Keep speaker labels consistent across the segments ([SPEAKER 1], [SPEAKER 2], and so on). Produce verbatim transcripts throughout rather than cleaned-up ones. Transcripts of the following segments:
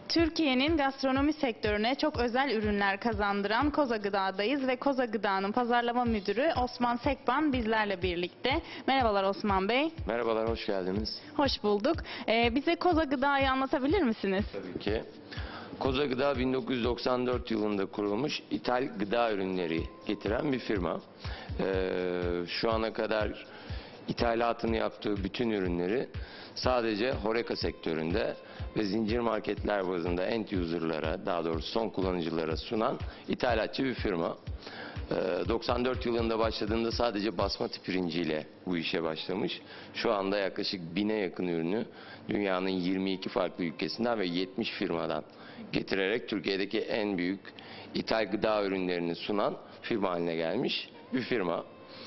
[SPEAKER 1] Türkiye'nin gastronomi sektörüne çok özel ürünler kazandıran Koza Gıda'dayız ve Koza Gıda'nın pazarlama müdürü Osman Sekban bizlerle birlikte. Merhabalar Osman Bey.
[SPEAKER 2] Merhabalar, hoş geldiniz.
[SPEAKER 1] Hoş bulduk. Ee, bize Koza Gıda'yı anlatabilir misiniz?
[SPEAKER 2] Tabii ki. Koza Gıda bin dokuz yüz doksan dört yılında kurulmuş ithal gıda ürünleri getiren bir firma. Ee, şu ana kadar ithalatını yaptığı bütün ürünleri sadece HoReCa sektöründe ve zincir marketler bazında end user'lara, daha doğrusu son kullanıcılara sunan ithalatçı bir firma. doksan dört yılında başladığında sadece basmati pirinciyle bu işe başlamış. Şu anda yaklaşık bine yakın ürünü dünyanın yirmi iki farklı ülkesinden ve yetmiş firmadan getirerek Türkiye'deki en büyük ithal gıda ürünlerini sunan firma haline gelmiş bir firma.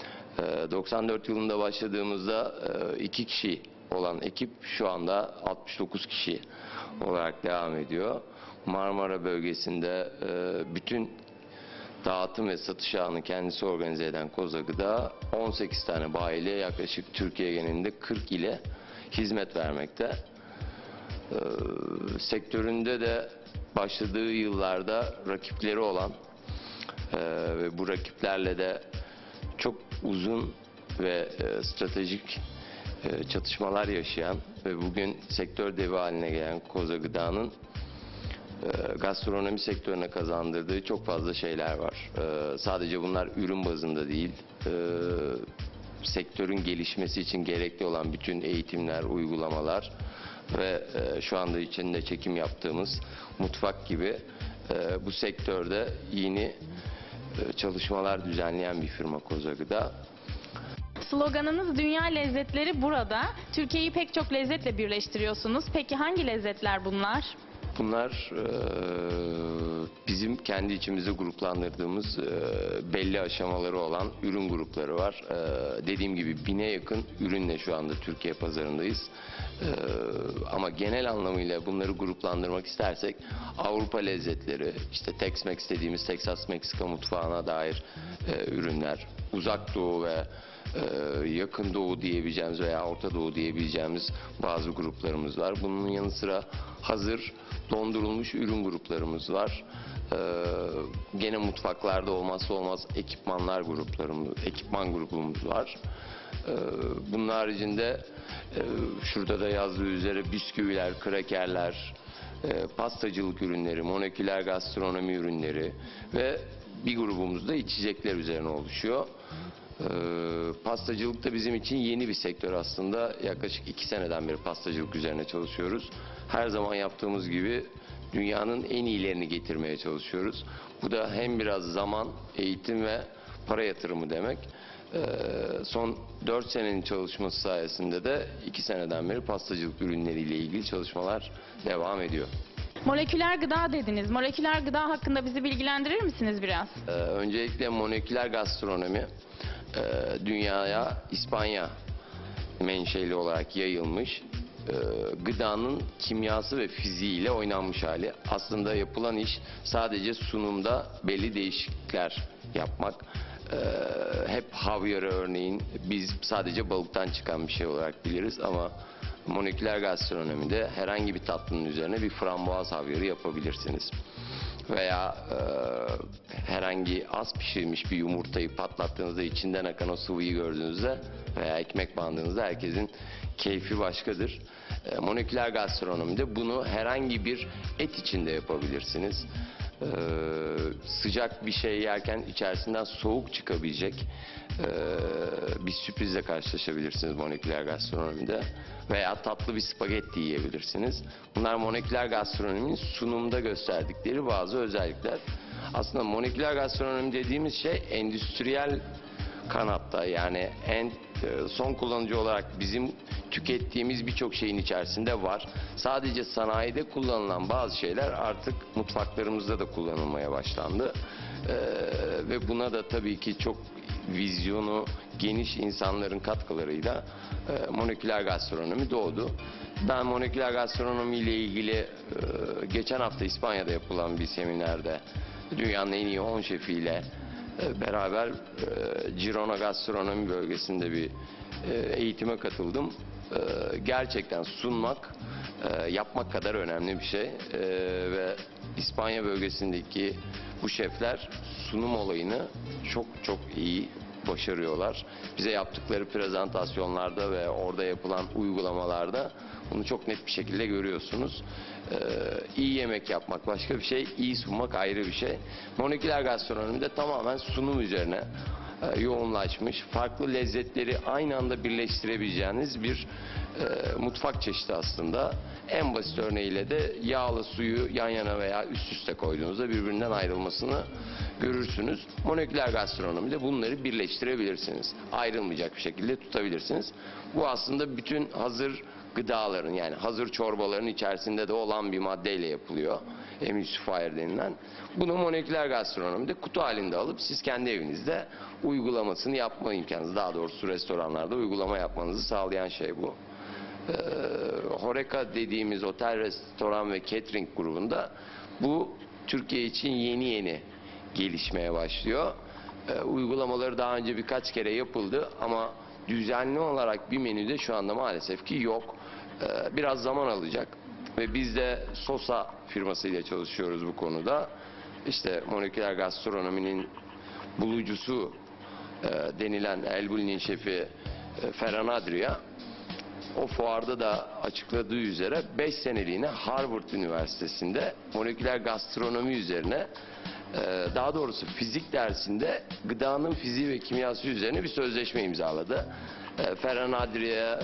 [SPEAKER 2] doksan dört yılında başladığımızda iki kişi olan ekip şu anda altmış dokuz kişi olarak devam ediyor. Marmara bölgesinde bütün dağıtım ve satış ağını kendisi organize eden Koza Gıda on sekiz tane bayiyle yaklaşık Türkiye genelinde kırk ile hizmet vermekte. Ee, sektöründe de başladığı yıllarda rakipleri olan e, ve bu rakiplerle de çok uzun ve e, stratejik e, çatışmalar yaşayan ve bugün sektör devi haline gelen Koza Gıda'nın gastronomi sektörüne kazandırdığı çok fazla şeyler var. Ee, sadece bunlar ürün bazında değil, e, sektörün gelişmesi için gerekli olan bütün eğitimler, uygulamalar ve e, şu anda içinde çekim yaptığımız mutfak gibi e, bu sektörde yeni e, çalışmalar düzenleyen bir firma Koza Gıda.
[SPEAKER 1] Sloganınız Dünya Lezzetleri Burada. Türkiye'yi pek çok lezzetle birleştiriyorsunuz. Peki hangi lezzetler bunlar?
[SPEAKER 2] Bunlar e, bizim kendi içimizde gruplandırdığımız e, belli aşamaları olan ürün grupları var. E, dediğim gibi bine yakın ürünle şu anda Türkiye pazarındayız. E, ama genel anlamıyla bunları gruplandırmak istersek Avrupa lezzetleri, işte Tex-Mex dediğimiz Texas Meksika mutfağına dair e, ürünler, Uzak Doğu ve Ee, yakın doğu diyebileceğimiz veya Orta Doğu diyebileceğimiz bazı gruplarımız var. Bunun yanı sıra hazır dondurulmuş ürün gruplarımız var. Ee, gene mutfaklarda olmazsa olmaz ekipmanlar gruplarımız, ekipman grubumuz var. Ee, bunun haricinde e, şurada da yazdığı üzere bisküviler, krakerler, e, pastacılık ürünleri, moleküler gastronomi ürünleri ve bir grubumuz da içecekler üzerine oluşuyor. Ee, pastacılık da bizim için yeni bir sektör aslında. Yaklaşık iki seneden beri pastacılık üzerine çalışıyoruz. Her zaman yaptığımız gibi dünyanın en iyilerini getirmeye çalışıyoruz. Bu da hem biraz zaman, eğitim ve para yatırımı demek. Ee, son dört senenin çalışması sayesinde de iki seneden beri pastacılık ürünleriyle ilgili çalışmalar devam ediyor.
[SPEAKER 1] Moleküler gıda dediniz. Moleküler gıda hakkında bizi bilgilendirir misiniz biraz?
[SPEAKER 2] Ee, öncelikle moleküler gastronomi dünyaya İspanya menşeli olarak yayılmış, gıdanın kimyası ve fiziğiyle oynanmış hali. Aslında yapılan iş sadece sunumda belli değişiklikler yapmak. Hep havyarı örneğin biz sadece balıktan çıkan bir şey olarak biliriz ama moleküler gastronomide herhangi bir tatlının üzerine bir frambuaz havyarı yapabilirsiniz. Veya e, herhangi az pişirilmiş bir yumurtayı patlattığınızda içinden akan o sıvıyı gördüğünüzde veya ekmek bandığınızda herkesin keyfi başkadır. E, moleküler gastronomide bunu herhangi bir et içinde yapabilirsiniz. E, sıcak bir şey yerken içerisinden soğuk çıkabilecek e, bir sürprizle karşılaşabilirsiniz moleküler gastronomide. Veya tatlı bir spagetti yiyebilirsiniz. Bunlar moleküler gastronominin sunumda gösterdikleri bazı özellikler. Aslında moleküler gastronomi dediğimiz şey endüstriyel kanatta, yani en son kullanıcı olarak bizim tükettiğimiz birçok şeyin içerisinde var. Sadece sanayide kullanılan bazı şeyler artık mutfaklarımızda da kullanılmaya başlandı. Ee, ve buna da tabii ki çok vizyonu geniş insanların katkılarıyla e, moleküler gastronomi doğdu. Ben moleküler gastronomi ile ilgili e, geçen hafta İspanya'da yapılan bir seminerde dünyanın en iyi on şefiyle e, beraber e, Girona gastronomi bölgesinde bir e, eğitime katıldım. E, gerçekten sunmak e, yapmak kadar önemli bir şey. E, ve İspanya bölgesindeki bu şefler sunum olayını çok çok iyi başarıyorlar. Bize yaptıkları prezentasyonlarda ve orada yapılan uygulamalarda bunu çok net bir şekilde görüyorsunuz. Ee, iyi yemek yapmak başka bir şey, iyi sunmak ayrı bir şey. Moleküler gastronomide tamamen sunum üzerine e, yoğunlaşmış, farklı lezzetleri aynı anda birleştirebileceğiniz bir e, mutfak çeşidi aslında. En basit örneğiyle de yağla suyu yan yana veya üst üste koyduğunuzda birbirinden ayrılmasını görürsünüz. Moleküler gastronomide bunları birleştirebilirsiniz. Ayrılmayacak bir şekilde tutabilirsiniz. Bu aslında bütün hazır gıdaların, yani hazır çorbaların içerisinde de olan bir maddeyle yapılıyor. Emulsifier denilen. Bunu moleküler gastronomide kutu halinde alıp siz kendi evinizde uygulamasını yapma imkanınız, daha doğrusu restoranlarda uygulama yapmanızı sağlayan şey bu. Ee, Horeca dediğimiz otel, restoran ve catering grubunda bu Türkiye için yeni yeni gelişmeye başlıyor. Ee, uygulamaları daha önce birkaç kere yapıldı ama düzenli olarak bir menüde şu anda maalesef ki yok. Ee, biraz zaman alacak ve biz de Sosa firmasıyla çalışıyoruz bu konuda. İşte moleküler gastronominin bulucusu e, denilen Elbulli'nin şefi e, Ferhan Adria o fuarda da açıkladığı üzere beş seneliğine Harvard Üniversitesi'nde moleküler gastronomi üzerine, daha doğrusu fizik dersinde gıdanın fiziği ve kimyası üzerine bir sözleşme imzaladı. Ferhan Adria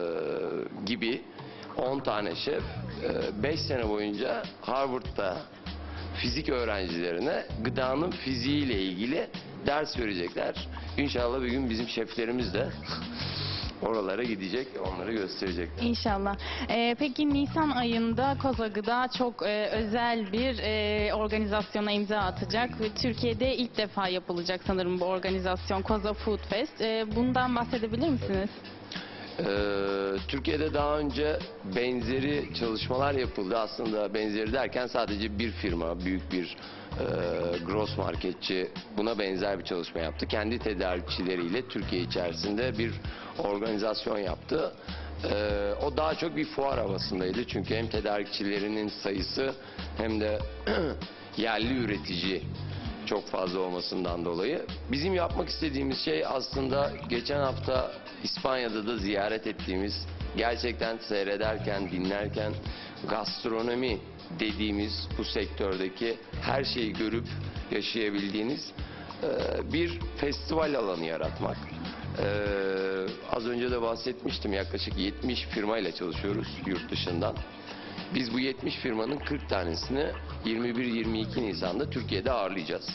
[SPEAKER 2] gibi on tane şef beş sene boyunca Harvard'da fizik öğrencilerine gıdanın fiziği ile ilgili ders verecekler. İnşallah bir gün bizim şeflerimiz de oralara gidecek, onları gösterecek.
[SPEAKER 1] İnşallah. Ee, peki Nisan ayında Koza Gıda çok e, özel bir e, organizasyona imza atacak ve Türkiye'de ilk defa yapılacak sanırım bu organizasyon, Koza Food Fest. E, bundan bahsedebilir misiniz?
[SPEAKER 2] Ee, Türkiye'de daha önce benzeri çalışmalar yapıldı. Aslında benzeri derken sadece bir firma, büyük bir e, gross marketçi buna benzer bir çalışma yaptı. Kendi tedarikçileriyle Türkiye içerisinde bir organizasyon yaptı. Ee, o daha çok bir fuar havasındaydı. Çünkü hem tedarikçilerinin sayısı hem de yerli üretici çok fazla olmasından dolayı. Bizim yapmak istediğimiz şey aslında geçen hafta İspanya'da da ziyaret ettiğimiz, gerçekten seyrederken, dinlerken gastronomi dediğimiz bu sektördeki her şeyi görüp yaşayabildiğiniz bir festival alanı yaratmak. Ee, az önce de bahsetmiştim, yaklaşık yetmiş firmayla çalışıyoruz yurt dışından. Biz bu yetmiş firmanın kırk tanesini yirmi bir yirmi iki Nisan'da Türkiye'de ağırlayacağız.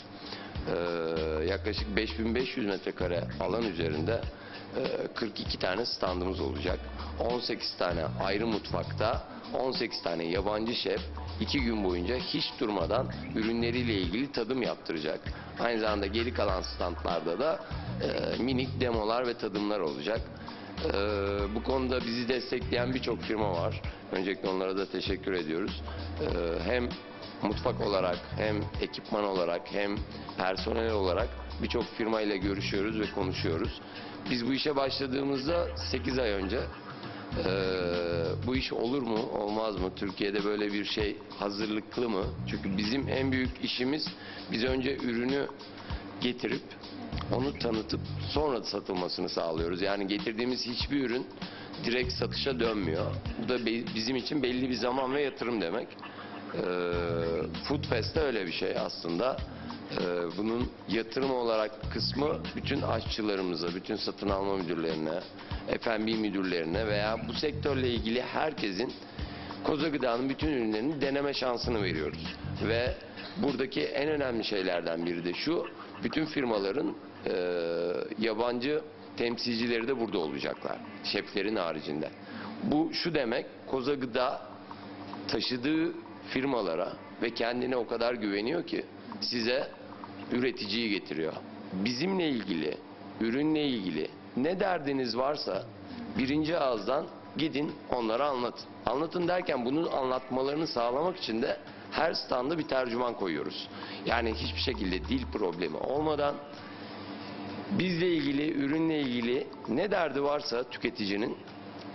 [SPEAKER 2] Ee, yaklaşık beş bin beş yüz metrekare alan üzerinde e, kırk iki tane standımız olacak. on sekiz tane ayrı mutfakta, on sekiz tane yabancı şef iki gün boyunca hiç durmadan ürünleriyle ilgili tadım yaptıracak. Aynı zamanda geri kalan standlarda da e, minik demolar ve tadımlar olacak. Ee, bu konuda bizi destekleyen birçok firma var. Öncelikle onlara da teşekkür ediyoruz. Ee, hem mutfak olarak, hem ekipman olarak, hem personel olarak birçok firma ile görüşüyoruz ve konuşuyoruz. Biz bu işe başladığımızda sekiz ay önce e, bu iş olur mu, olmaz mı? Türkiye'de böyle bir şey hazırlıklı mı? Çünkü bizim en büyük işimiz, biz önce ürünü getirip onu tanıtıp sonra satılmasını sağlıyoruz. Yani getirdiğimiz hiçbir ürün direkt satışa dönmüyor. Bu da bizim için belli bir zaman ve yatırım demek. Ee, Food Fest de öyle bir şey aslında. Ee, bunun yatırım olarak kısmı bütün aşçılarımıza, bütün satın alma müdürlerine, F and B müdürlerine veya bu sektörle ilgili herkesin Koza Gıda'nın bütün ürünlerini deneme şansını veriyoruz. Ve buradaki en önemli şeylerden biri de şu: bütün firmaların e, yabancı temsilcileri de burada olacaklar, şeflerin haricinde. Bu şu demek: Koza Gıda taşıdığı firmalara ve kendine o kadar güveniyor ki size üreticiyi getiriyor. Bizimle ilgili, ürünle ilgili ne derdiniz varsa birinci ağızdan gidin onlara anlatın. Anlatın derken bunun anlatmalarını sağlamak için de her standa bir tercüman koyuyoruz. Yani hiçbir şekilde dil problemi olmadan bizle ilgili, ürünle ilgili ne derdi varsa tüketicinin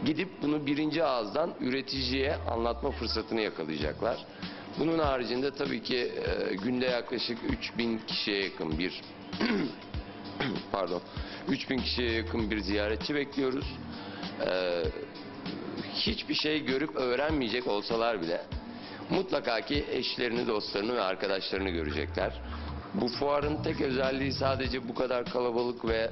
[SPEAKER 2] gidip bunu birinci ağızdan üreticiye anlatma fırsatını yakalayacaklar. Bunun haricinde tabii ki e, günde yaklaşık üç bin kişiye yakın bir pardon üç bin kişiye yakın bir ziyaretçi bekliyoruz. E, hiçbir şey görüp öğrenmeyecek olsalar bile mutlaka ki eşlerini, dostlarını ve arkadaşlarını görecekler. Bu fuarın tek özelliği sadece bu kadar kalabalık ve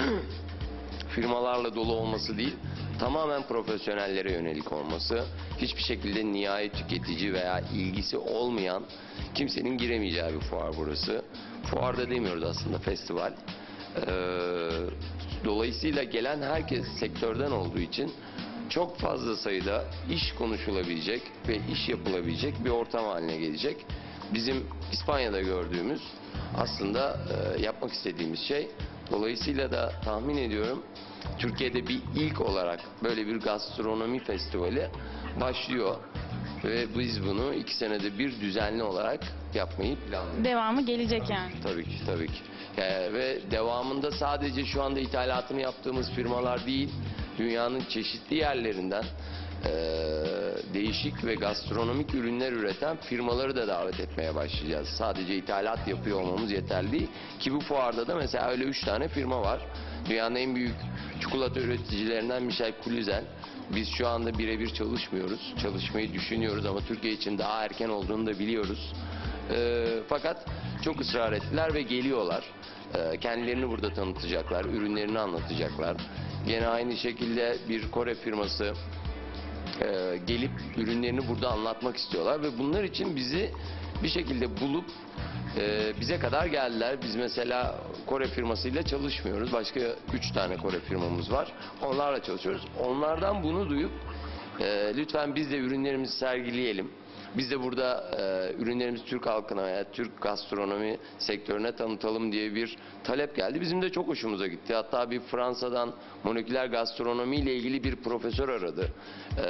[SPEAKER 2] firmalarla dolu olması değil, tamamen profesyonellere yönelik olması, hiçbir şekilde nihai tüketici veya ilgisi olmayan kimsenin giremeyeceği bir fuar burası. Fuarda demiyoruz aslında, festival. Ee, dolayısıyla gelen herkes sektörden olduğu için çok fazla sayıda iş konuşulabilecek ve iş yapılabilecek bir ortam haline gelecek. Bizim İspanya'da gördüğümüz aslında e, yapmak istediğimiz şey. Dolayısıyla da tahmin ediyorum Türkiye'de bir ilk olarak böyle bir gastronomi festivali başlıyor ve biz bunu iki senede bir düzenli olarak yapmayı planlıyoruz.
[SPEAKER 1] Devamı gelecek yani.
[SPEAKER 2] Tabii ki, tabii ki. Ee, ve devamında sadece şu anda ithalatını yaptığımız firmalar değil, dünyanın çeşitli yerlerinden e, değişik ve gastronomik ürünler üreten firmaları da davet etmeye başlayacağız. Sadece ithalat yapıyor olmamız yeterli değil. Ki bu fuarda da mesela öyle üç tane firma var. Dünyanın en büyük çikolata üreticilerinden Michel Cluzel. Biz şu anda birebir çalışmıyoruz. Çalışmayı düşünüyoruz ama Türkiye için daha erken olduğunu da biliyoruz. E, fakat çok ısrar ettiler ve geliyorlar. E, kendilerini burada tanıtacaklar, ürünlerini anlatacaklar. Gene aynı şekilde bir Kore firması e, gelip ürünlerini burada anlatmak istiyorlar ve bunlar için bizi bir şekilde bulup e, bize kadar geldiler. Biz mesela Kore firmasıyla çalışmıyoruz. Başka üç tane Kore firmamız var. Onlarla çalışıyoruz. Onlardan bunu duyup e, lütfen biz de ürünlerimizi sergileyelim. Biz de burada e, ürünlerimizi Türk halkına veya Türk gastronomi sektörüne tanıtalım diye bir talep geldi. Bizim de çok hoşumuza gitti. Hatta bir Fransa'dan moleküler gastronomi ile ilgili bir profesör aradı. E,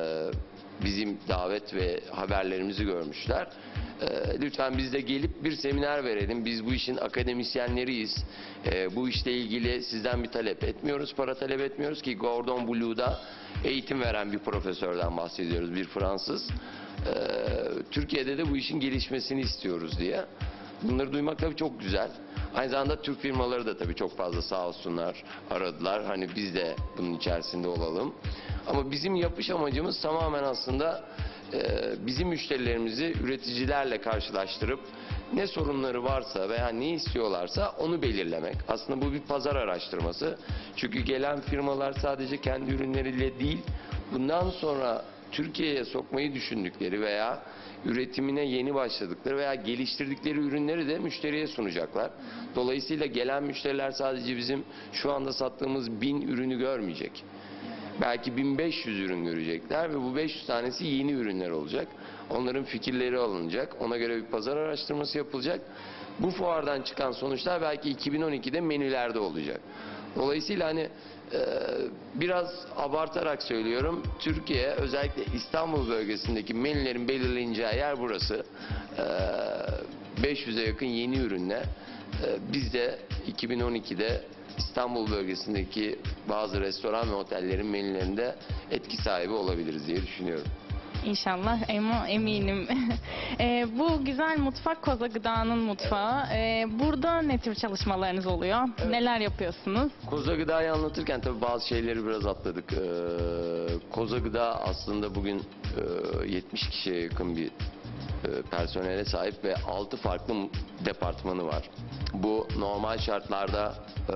[SPEAKER 2] bizim davet ve haberlerimizi görmüşler. E, lütfen biz de gelip bir seminer verelim. Biz bu işin akademisyenleriyiz. E, bu işle ilgili sizden bir talep etmiyoruz, para talep etmiyoruz ki Cordon Bleu'da eğitim veren bir profesörden bahsediyoruz, bir Fransız. Ee, Türkiye'de de bu işin gelişmesini istiyoruz diye. Bunları duymak tabii çok güzel. Aynı zamanda Türk firmaları da tabii çok fazla sağ olsunlar aradılar. Hani biz de bunun içerisinde olalım. Ama bizim yapış amacımız tamamen aslında e, bizim müşterilerimizi üreticilerle karşılaştırıp ne sorunları varsa veya ne istiyorlarsa onu belirlemek. Aslında bu bir pazar araştırması. Çünkü gelen firmalar sadece kendi ürünleriyle değil, bundan sonra Türkiye'ye sokmayı düşündükleri veya üretimine yeni başladıkları veya geliştirdikleri ürünleri de müşteriye sunacaklar. Dolayısıyla gelen müşteriler sadece bizim şu anda sattığımız bin ürünü görmeyecek. Belki bin beş yüz ürün görecekler ve bu beş yüz tanesi yeni ürünler olacak. Onların fikirleri alınacak. Ona göre bir pazar araştırması yapılacak. Bu fuardan çıkan sonuçlar belki iki bin on ikide menülerde olacak. Dolayısıyla hani e, biraz abartarak söylüyorum. Türkiye, özellikle İstanbul bölgesindeki menülerin belirleneceği yer burası. E, beş yüze yakın yeni ürünle e, biz de iki bin on ikide İstanbul bölgesindeki bazı restoran ve otellerin menülerinde etki sahibi olabiliriz diye düşünüyorum.
[SPEAKER 1] İnşallah ama eminim. E, bu güzel mutfak Koza Gıda'nın mutfağı. E, burada ne tür çalışmalarınız oluyor?
[SPEAKER 2] Evet.
[SPEAKER 1] Neler yapıyorsunuz?
[SPEAKER 2] Koza Gıda'yı anlatırken tabii bazı şeyleri biraz atladık. Ee, Koza Gıda aslında bugün e, yetmiş kişiye yakın bir e, personele sahip ve altı farklı departmanı var. Bu normal şartlarda e,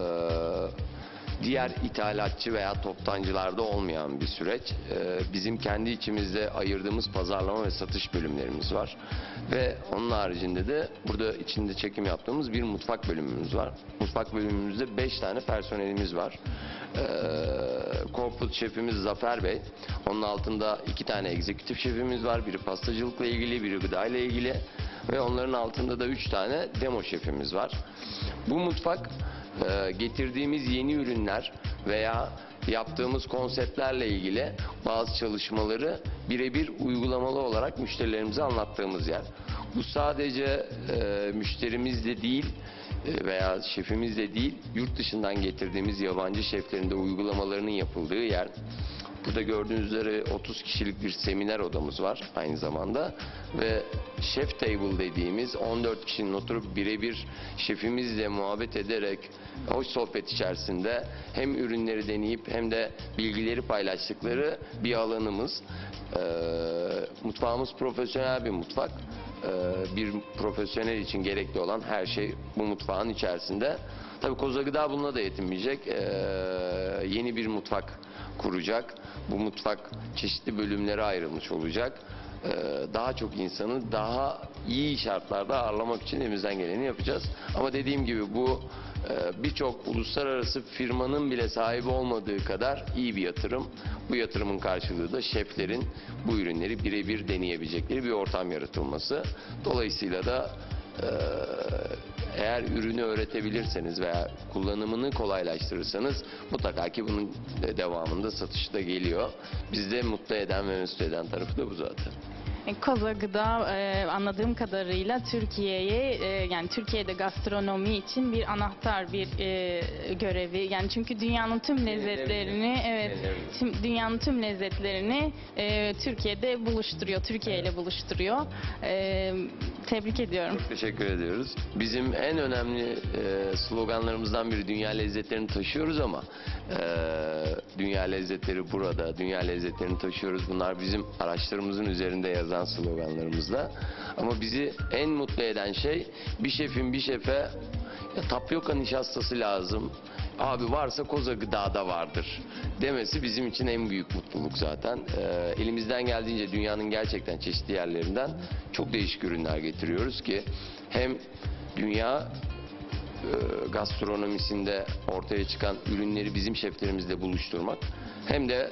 [SPEAKER 2] diğer ithalatçı veya toptancılarda olmayan bir süreç. Ee, bizim kendi içimizde ayırdığımız pazarlama ve satış bölümlerimiz var. Ve onun haricinde de burada içinde çekim yaptığımız bir mutfak bölümümüz var. Mutfak bölümümüzde beş tane personelimiz var. Ee, corporate şefimiz Zafer Bey. Onun altında iki tane egzekutif şefimiz var. Biri pastacılıkla ilgili, biri gıdayla ilgili. Ve onların altında da üç tane demo şefimiz var. Bu mutfak getirdiğimiz yeni ürünler veya yaptığımız konseptlerle ilgili bazı çalışmaları birebir uygulamalı olarak müşterilerimize anlattığımız yer. Bu sadece e, müşterimizle değil, e, veya şefimiz de değil, yurt dışından getirdiğimiz yabancı şeflerin de uygulamalarının yapıldığı yer. Burada gördüğünüz üzere otuz kişilik bir seminer odamız var aynı zamanda ve chef table dediğimiz on dört kişinin oturup birebir şefimizle muhabbet ederek hoş sohbet içerisinde hem ürünleri deneyip hem de bilgileri paylaştıkları bir alanımız. Ee, mutfağımız profesyonel bir mutfak. Ee, bir profesyonel için gerekli olan her şey bu mutfağın içerisinde. Tabii Koza Gıda bununla da yetinmeyecek. Ee, yeni bir mutfak kuracak. Bu mutfak çeşitli bölümlere ayrılmış olacak. Ee, daha çok insanı daha iyi şartlarda ağırlamak için elimizden geleni yapacağız. Ama dediğim gibi bu e, birçok uluslararası firmanın bile sahibi olmadığı kadar iyi bir yatırım. Bu yatırımın karşılığı da şeflerin bu ürünleri birebir deneyebilecekleri bir ortam yaratılması. Dolayısıyla da e, eğer ürünü öğretebilirseniz veya kullanımını kolaylaştırırsanız mutlaka ki bunun devamında satışı da geliyor. Bizi mutlu eden ve mesut eden tarafı da bu zaten.
[SPEAKER 1] Koza Gıda e, anladığım kadarıyla Türkiye'ye e, yani Türkiye'de gastronomi için bir anahtar bir e, görevi. Yani çünkü dünyanın tüm lezzetlerini evet tüm, dünyanın tüm lezzetlerini e, Türkiye'de buluşturuyor. Türkiye ile buluşturuyor. E, tebrik ediyorum.
[SPEAKER 2] Çok teşekkür ediyoruz. Bizim en önemli e, sloganlarımızdan biri dünya lezzetlerini taşıyoruz ama e, dünya lezzetleri burada. Dünya lezzetlerini taşıyoruz. Bunlar bizim araçlarımızın üzerinde yazan sloganlarımızla. Ama bizi en mutlu eden şey bir şefin bir şefe ya tapyoka nişastası lazım. Abi varsa Koza Gıda'da vardır demesi bizim için en büyük mutluluk zaten. Ee, elimizden geldiğince dünyanın gerçekten çeşitli yerlerinden çok değişik ürünler getiriyoruz ki hem dünya e, gastronomisinde ortaya çıkan ürünleri bizim şeflerimizle buluşturmak hem de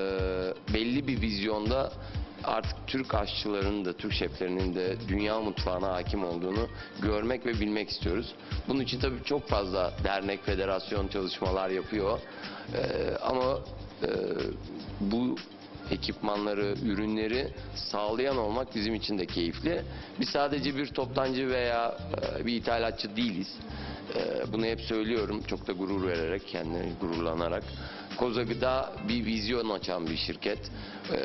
[SPEAKER 2] e, belli bir vizyonda artık Türk aşçılarının da Türk şeflerinin de dünya mutfağına hakim olduğunu görmek ve bilmek istiyoruz. Bunun için tabii çok fazla dernek, federasyon çalışmalar yapıyor. Ee, ama e, bu ekipmanları, ürünleri sağlayan olmak bizim için de keyifli. Biz sadece bir toptancı veya e, bir ithalatçı değiliz. E, bunu hep söylüyorum, çok da gurur vererek, kendimi gururlanarak. Koza Gıda bir vizyon açan bir şirket. E,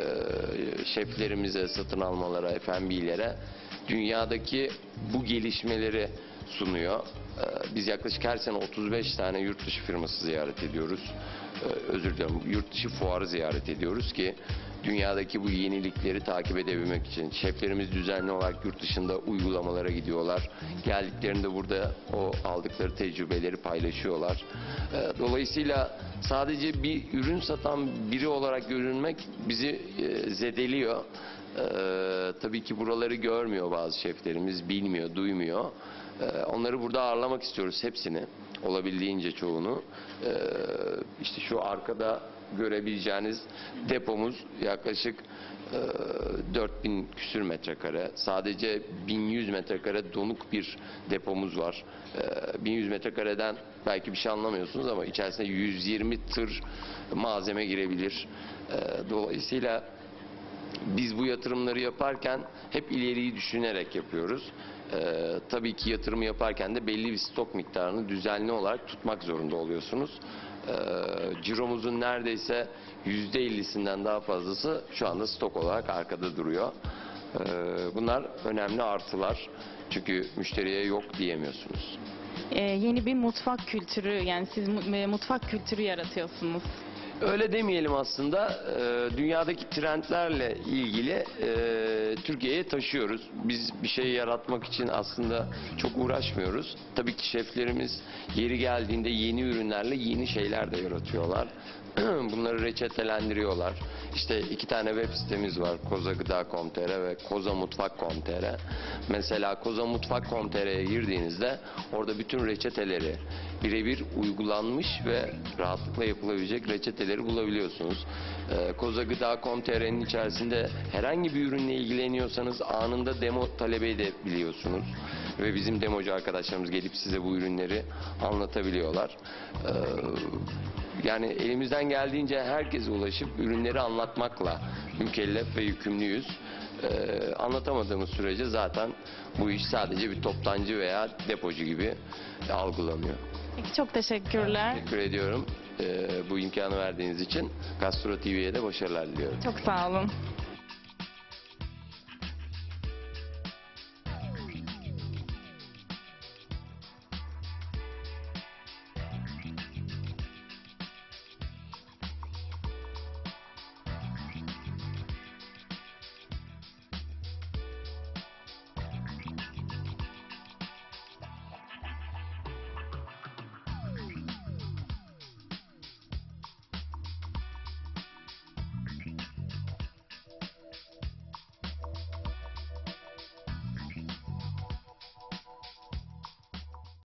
[SPEAKER 2] şeflerimize, satın almalara, F and B'lere dünyadaki bu gelişmeleri sunuyor. E, biz yaklaşık her sene otuz beş tane yurt dışı firması ziyaret ediyoruz. E, özür dilerim, yurt dışı fuarı ziyaret ediyoruz ki dünyadaki bu yenilikleri takip edebilmek için. Şeflerimiz düzenli olarak yurt dışında uygulamalara gidiyorlar. Geldiklerinde burada o aldıkları tecrübeleri paylaşıyorlar. E, dolayısıyla sadece bir ürün satan biri olarak görünmek bizi e, zedeliyor. E, tabii ki buraları görmüyor bazı şeflerimiz, bilmiyor, duymuyor. E, onları burada ağırlamak istiyoruz hepsini. Olabildiğince çoğunu. E, işte şu arkada görebileceğiniz depomuz yaklaşık e, dört bin küsür metrekare. Sadece bin yüz metrekare donuk bir depomuz var. E, bin yüz metrekareden belki bir şey anlamıyorsunuz ama içerisine yüz yirmi tır malzeme girebilir. E, dolayısıyla biz bu yatırımları yaparken hep ileriyi düşünerek yapıyoruz. Ee, tabii ki yatırımı yaparken de belli bir stok miktarını düzenli olarak tutmak zorunda oluyorsunuz. Ee, ciromuzun neredeyse yüzde ellisinden daha fazlası şu anda stok olarak arkada duruyor. Ee, bunlar önemli artılar. Çünkü müşteriye yok diyemiyorsunuz.
[SPEAKER 1] Ee, yeni bir mutfak kültürü yani siz mu- e, mutfak kültürü yaratıyorsunuz.
[SPEAKER 2] Öyle demeyelim aslında. Ee, dünyadaki trendlerle ilgili e, Türkiye'ye taşıyoruz. Biz bir şey yaratmak için aslında çok uğraşmıyoruz. Tabii ki şeflerimiz yeri geldiğinde yeni ürünlerle yeni şeyler de yaratıyorlar. Bunları reçetelendiriyorlar. İşte iki tane web sitemiz var. kozagıda nokta com nokta tr ve kozamutfak nokta com nokta tr. Mesela kozamutfak nokta com nokta tr'ye girdiğinizde orada bütün reçeteleri birebir uygulanmış ve rahatlıkla yapılabilecek reçeteleri bulabiliyorsunuz. Ee, kozagıda nokta com nokta tr'nin içerisinde herhangi bir ürünle ilgileniyorsanız anında demo talep edebiliyorsunuz. ve bizim democu arkadaşlarımız gelip size bu ürünleri anlatabiliyorlar. Ee, yani elimizden geldiğince herkese ulaşıp ürünleri anlatmakla mükellef ve yükümlüyüz. Ee, anlatamadığımız sürece zaten bu iş sadece bir toptancı veya depocu gibi algılanıyor.
[SPEAKER 1] Peki, çok teşekkürler.
[SPEAKER 2] Teşekkür ediyorum ee, bu imkanı verdiğiniz için. Gastro T V'ye de başarılar diliyorum.
[SPEAKER 1] Çok sağ olun.